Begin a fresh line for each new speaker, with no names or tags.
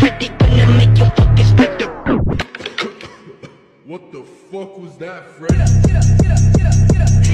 ready, gonna make you fucking split the.
What the fuck was that, Freddy?